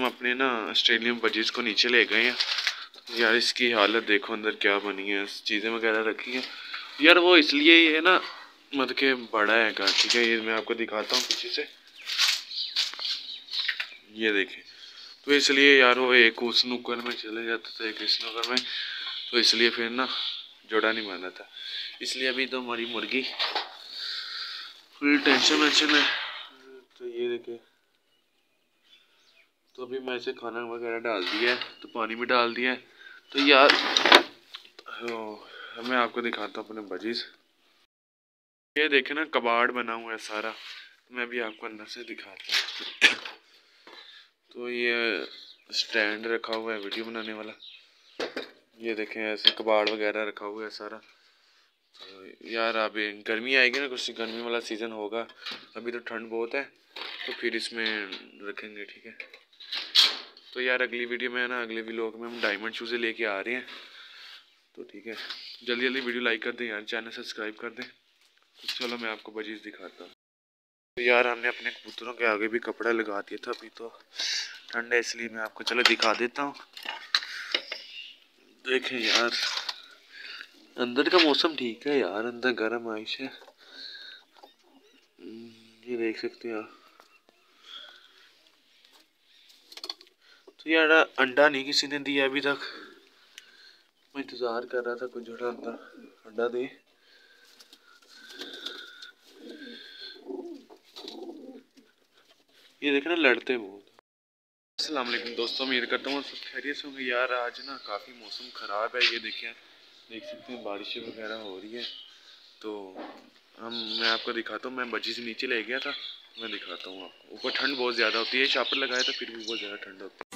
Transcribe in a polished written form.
अपने ना Australian budgies को नीचे ले गए हैं। यार इसकी हालत देखो, अंदर क्या बनी है, चीज़ें वगैरह रखी हैं यार। वो इसलिए ये ना मतलब के बड़ा है घर, ठीक है। ये मैं आपको दिखाता हूँ पीछे से, ये देखें। तो इसलिए यार वो एक उस नुक्कड़ में चले जाता था, एक इस नुक्कड़ में, तो इसलिए फिर ना जोड़ा नहीं माना था। इसलिए अभी तो हमारी मुर्गी फुल टेंशन वेंशन है। तो ये देखे, तो अभी मैं इसे खाना वगैरह डाल दिया है, तो पानी भी डाल दिया है। तो यार मैं आपको दिखाता हूँ अपने बजीज। ये देखे ना, कबाड़ बना हुआ है सारा। मैं भी आपको अंदर से दिखाता हूँ। तो ये स्टैंड रखा हुआ है वीडियो बनाने वाला। ये देखें ऐसे कबाड़ वगैरह रखा हुआ है सारा। तो यार अभी गर्मी आएगी ना, कुछ गर्मी वाला सीज़न होगा। अभी तो ठंड बहुत है, तो फिर इसमें रखेंगे, ठीक है। तो यार अगली वीडियो में ना, अगले व्लॉग में हम डायमंड शूज़ लेके आ रहे हैं। तो ठीक है, जल्दी जल्दी वीडियो लाइक कर दें यार, चैनल सब्सक्राइब कर दें। तो चलो मैं आपको बजीज दिखाता हूँ। तो यार हमने अपने कबूतरों के आगे भी कपड़ा लगा दिया था, अभी तो ठंड है इसलिए मैं आपको चलो दिखा देता हूँ। देखें यार, अंदर का मौसम ठीक है यार, अंदर गर्म आइश है। ये देख सकते हैं आप। तो यार अंडा नहीं किसी ने दिया अभी तक। मैं इंतज़ार कर रहा था कोई जोड़ा अंदर अंडा दे। ये देखना लड़ते बहुत। अस्सलाम वालेकुम दोस्तों, उम्मीद करता हूँ सब खैरियत से होंगे। यार आज ना काफ़ी मौसम ख़राब है, ये देखें, देख सकते हैं बारिशें वगैरह हो रही है। तो मैं आपको दिखाता हूँ, मैं बजी से नीचे ले गया था, मैं दिखाता हूँ आपको। ऊपर ठंड बहुत ज़्यादा होती है, शापर लगाया था फिर भी बहुत ज़्यादा ठंड होती है।